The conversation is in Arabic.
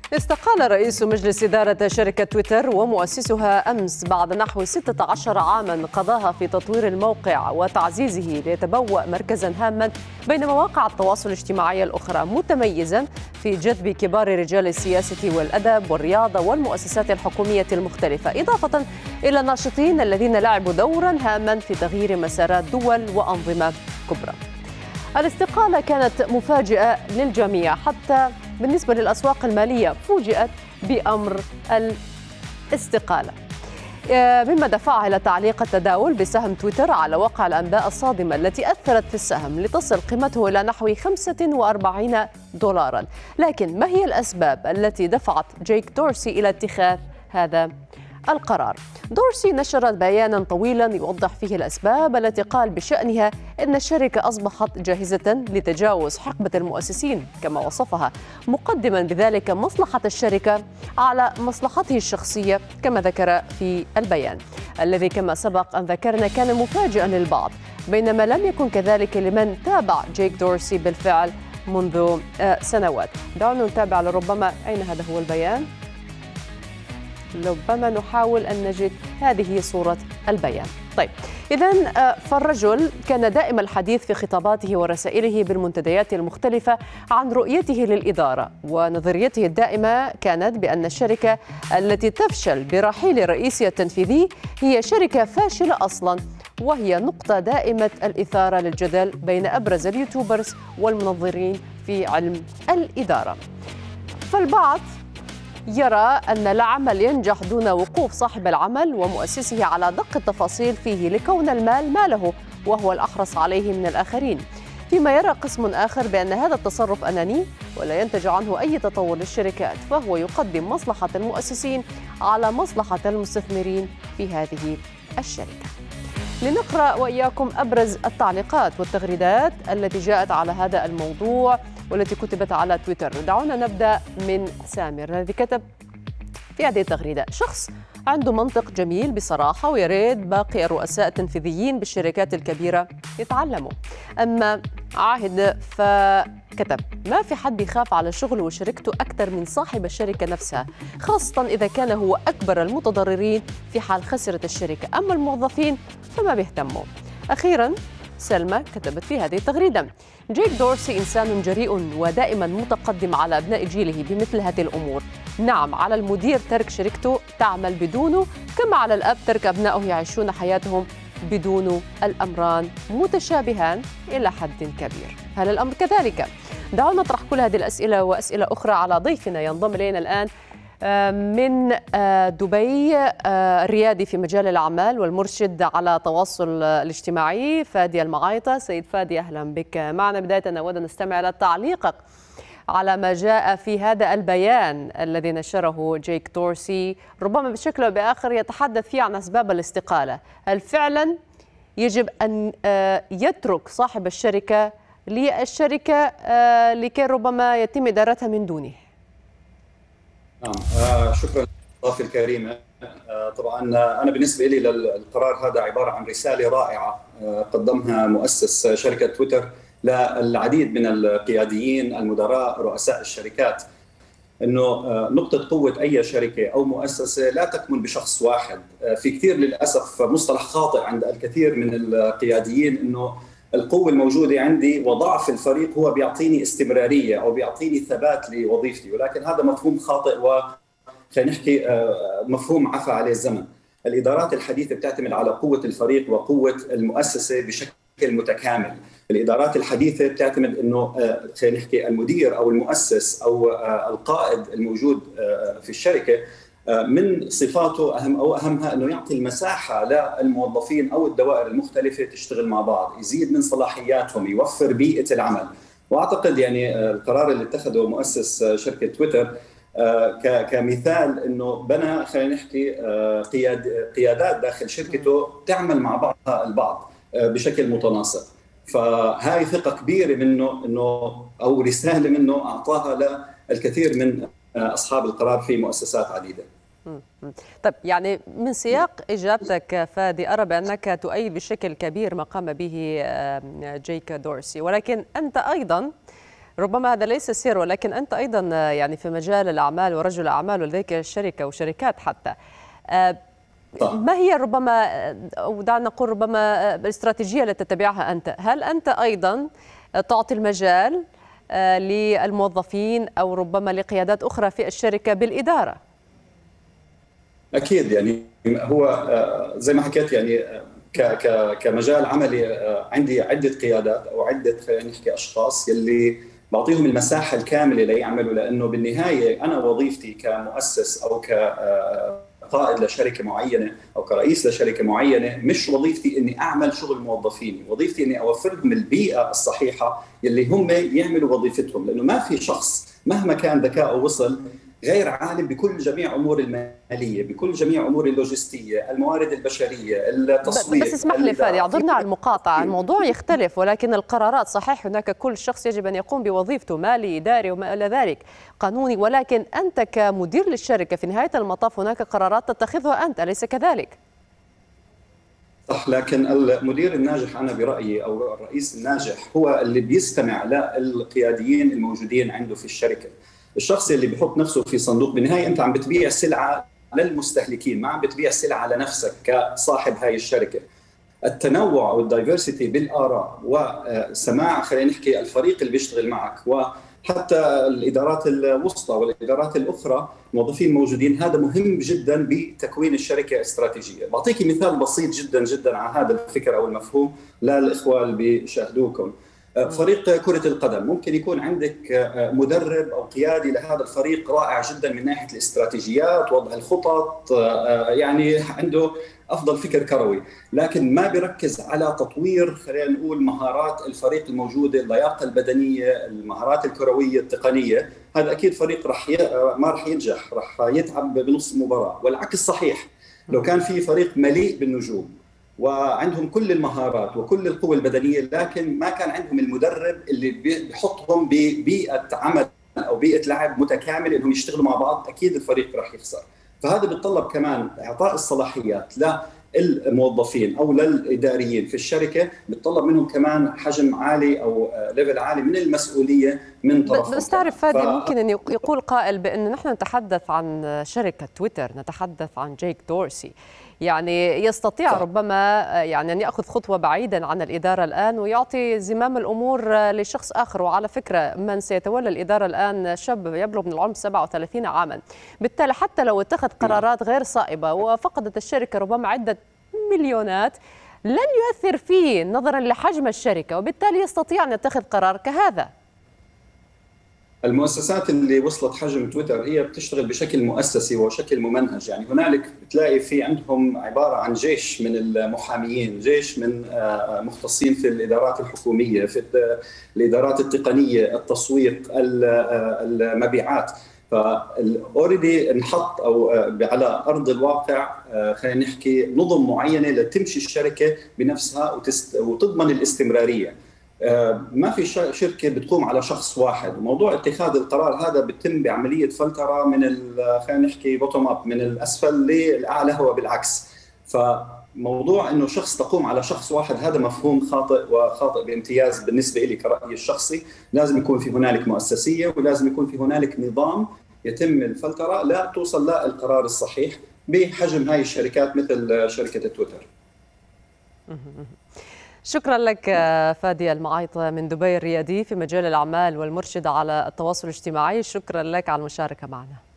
استقال رئيس مجلس إدارة شركة تويتر ومؤسسها أمس بعد نحو 16 عاما قضاها في تطوير الموقع وتعزيزه ليتبوأ مركزا هاما بين مواقع التواصل الاجتماعي الأخرى، متميزا في جذب كبار رجال السياسة والأدب والرياضة والمؤسسات الحكومية المختلفة، إضافة إلى الناشطين الذين لعبوا دورا هاما في تغيير مسارات دول وأنظمة كبرى. الاستقالة كانت مفاجئة للجميع، حتى بالنسبة للأسواق المالية فوجئت بأمر الاستقالة، مما دفعها إلى تعليق التداول بسهم تويتر على وقع الأنباء الصادمة التي أثرت في السهم لتصل قيمته إلى نحو 45 دولارا. لكن ما هي الأسباب التي دفعت جيك دورسي إلى اتخاذ هذا القرار؟ دورسي نشر بيانا طويلا يوضح فيه الأسباب التي قال بشأنها أن الشركة أصبحت جاهزة لتجاوز حقبة المؤسسين كما وصفها، مقدما بذلك مصلحة الشركة على مصلحته الشخصية كما ذكر في البيان، الذي كما سبق أن ذكرنا كان مفاجئا للبعض، بينما لم يكن كذلك لمن تابع جيك دورسي بالفعل منذ سنوات. دعونا نتابع لربما أين هذا هو البيان. ربما نحاول أن نجد هذه صورة البيان. طيب، إذن فالرجل كان دائم الحديث في خطاباته ورسائله بالمنتديات المختلفة عن رؤيته للإدارة، ونظريته الدائمة كانت بأن الشركة التي تفشل برحيل رئيسها التنفيذي هي شركة فاشلة أصلاً، وهي نقطة دائمة الإثارة للجدل بين أبرز اليوتيوبرز والمنظرين في علم الإدارة. فالبعض يرى أن العمل ينجح دون وقوف صاحب العمل ومؤسسه على دق التفاصيل فيه، لكون المال ماله وهو الأحرص عليه من الآخرين، فيما يرى قسم آخر بأن هذا التصرف أناني ولا ينتج عنه أي تطور للشركات، فهو يقدم مصلحة المؤسسين على مصلحة المستثمرين في هذه الشركة. لنقرأ وإياكم أبرز التعليقات والتغريدات التي جاءت على هذا الموضوع والتي كتبت على تويتر. دعونا نبدأ من سامر الذي كتب في هذه التغريدة: شخص عنده منطق جميل بصراحة، ويريد باقي الرؤساء التنفيذيين بالشركات الكبيرة يتعلموا. أما عاهد فكتب: ما في حد يخاف على شغله وشركته أكثر من صاحب الشركة نفسها، خاصة إذا كان هو أكبر المتضررين في حال خسرت الشركة، أما الموظفين فما بيهتموا. أخيراً سلمى كتبت في هذه التغريدة: جيك دورسي إنسان جريء ودائما متقدم على أبناء جيله بمثل هذه الأمور. نعم، على المدير ترك شركته تعمل بدونه، كما على الأب ترك أبنائه يعيشون حياتهم بدونه. الأمران متشابهان إلى حد كبير. هل الأمر كذلك؟ دعونا نطرح كل هذه الأسئلة وأسئلة أخرى على ضيفنا ينضم إلينا الآن من دبي، الريادي في مجال الأعمال والمرشد على التواصل الاجتماعي، فادي المعايطة. سيد فادي، أهلا بك معنا. بداية نود أن نستمع على تعليقك على ما جاء في هذا البيان الذي نشره جيك دورسي، ربما بشكل أو بآخر يتحدث فيه عن أسباب الاستقالة. هل فعلا يجب أن يترك صاحب الشركة للشركة لكي ربما يتم إدارتها من دونه؟ نعم، شكرا للضيف الكريمة. طبعا أنا بالنسبة لي للقرار هذا عبارة عن رسالة رائعة قدمها مؤسس شركة تويتر للعديد من القياديين، المدراء، رؤساء الشركات، أنه نقطة قوة أي شركة أو مؤسسة لا تكمن بشخص واحد. في كثير للأسف مصطلح خاطئ عند الكثير من القياديين أنه القوة الموجودة عندي وضعف الفريق هو بيعطيني استمرارية أو بيعطيني ثبات لوظيفتي، ولكن هذا مفهوم خاطئ، وخلينا نحكي مفهوم عفى عليه الزمن. الإدارات الحديثة بتعتمد على قوة الفريق وقوة المؤسسة بشكل متكامل. الإدارات الحديثة بتعتمد أنه خلينا نحكي المدير أو المؤسس أو القائد الموجود في الشركة من صفاته أهمها أنه يعطي المساحة للموظفين أو الدوائر المختلفة تشتغل مع بعض، يزيد من صلاحياتهم، يوفر بيئة العمل. وأعتقد يعني القرار اللي اتخذه مؤسس شركة تويتر كمثال أنه بنى خلينا نحكي قيادات داخل شركته تعمل مع بعضها البعض بشكل متناسق. فهاي ثقة كبيرة منه أو رسالة منه أعطاها للكثير من أصحاب القرار في مؤسسات عديدة. طيب، يعني من سياق إجابتك فادي أرى بأنك تؤيد بشكل كبير ما قام به جيك دورسي، ولكن أنت أيضا ربما هذا ليس سر، ولكن أنت أيضا يعني في مجال الأعمال ورجل أعمال ولديك شركة وشركات حتى. ما هي ربما، أو دعنا نقول ربما الاستراتيجية التي تتبعها أنت؟ هل أنت أيضا تعطي المجال للموظفين أو ربما لقيادات أخرى في الشركة بالإدارة؟ أكيد، يعني هو زي ما حكيت، يعني كمجال عملي عندي عدة قيادات أو عدة، خلينا نحكي، أشخاص يلي بعطيهم المساحة الكاملة ليعملوا، لأنه بالنهاية أنا وظيفتي كمؤسس أو كقائد لشركة معينة أو كرئيس لشركة معينة، مش وظيفتي إني أعمل شغل موظفيني، وظيفتي إني أوفر لهم البيئة الصحيحة يلي هم يعملوا وظيفتهم، لأنه ما في شخص مهما كان ذكاؤه وصل غير عالم بكل جميع امور الماليه، بكل جميع امور اللوجستيه، الموارد البشريه، التسويق. بس اسمح لي فادي، اعذرنا على المقاطعه، الموضوع يختلف، ولكن القرارات صحيح هناك كل شخص يجب ان يقوم بوظيفته، مالي، اداري وما الى ذلك، قانوني، ولكن انت كمدير للشركه في نهايه المطاف هناك قرارات تتخذها انت، اليس كذلك؟ صح، لكن المدير الناجح أنا برأيي أو الرئيس الناجح هو اللي بيستمع للقياديين الموجودين عنده في الشركة. الشخص اللي بيحط نفسه في صندوق، بالنهاية أنت عم بتبيع سلعة للمستهلكين، ما عم بتبيع سلعة لنفسك كصاحب هاي الشركة. التنوع او الدايفرسيتي بالاراء وسماع، خلينا نحكي، الفريق اللي بيشتغل معك، وحتى الادارات الوسطى والادارات الاخرى، موظفين موجودين، هذا مهم جدا بتكوين الشركه استراتيجيه. بعطيكي مثال بسيط جدا جدا على هذا الفكر او المفهوم للاخوه اللي بيشاهدوكم. فريق كرة القدم ممكن يكون عندك مدرب أو قيادي لهذا الفريق رائع جدا من ناحية الاستراتيجيات، وضع الخطط، يعني عنده أفضل فكر كروي، لكن ما بيركز على تطوير، خلينا نقول، مهارات الفريق الموجودة، اللياقة البدنية، المهارات الكروية التقنية. هذا أكيد فريق ما رح ينجح، رح يتعب بنص المباراة. والعكس صحيح، لو كان في فريق مليء بالنجوم وعندهم كل المهارات وكل القوة البدنية، لكن ما كان عندهم المدرب اللي بيحطهم ببيئة عمل أو بيئة لعب متكاملة إنهم يشتغلوا مع بعض، أكيد الفريق راح يخسر. فهذا بيتطلب كمان إعطاء الصلاحيات للموظفين أو للإداريين في الشركة، بيتطلب منهم كمان حجم عالي أو ليفل عالي من المسؤولية من طرفهم. بس تعرف فادي، ممكن أن يقول قائل بأن نحن نتحدث عن شركة تويتر، نتحدث عن جيك دورسي، يعني يستطيع ربما يعني أن يأخذ خطوة بعيدا عن الإدارة الآن ويعطي زمام الأمور لشخص آخر. وعلى فكرة من سيتولى الإدارة الآن شاب يبلغ من العمر 37 عاما، بالتالي حتى لو اتخذ قرارات غير صائبة وفقدت الشركة ربما عدة مليونات لن يؤثر فيه نظرا لحجم الشركة، وبالتالي يستطيع أن يتخذ قرار كهذا. المؤسسات اللي وصلت حجم تويتر هي بتشتغل بشكل مؤسسي وشكل ممنهج، يعني هنالك بتلاقي في عندهم عبارة عن جيش من المحاميين، جيش من مختصين في الإدارات الحكومية، في الإدارات التقنية، التسويق، المبيعات. فاوريدي انحط او على ارض الواقع، خلينا نحكي، نظم معينه لتمشي الشركه بنفسها وتضمن الاستمراريه. ما في شركه بتقوم على شخص واحد، وموضوع اتخاذ القرار هذا بيتم بعمليه فلتره من خلينا نحكي بوتوم اب، من الاسفل للاعلى، هو بالعكس. فموضوع انه شخص تقوم على شخص واحد هذا مفهوم خاطئ، وخاطئ بامتياز بالنسبه لي كرايي الشخصي. لازم يكون في هنالك مؤسسيه، ولازم يكون في هنالك نظام يتم الفلتره لا توصل للقرار الصحيح بحجم هاي الشركات مثل شركه تويتر. شكرا لك فادي المعايط من دبي الريادي في مجال الأعمال والمرشد على التواصل الاجتماعي، شكرا لك على المشاركة معنا.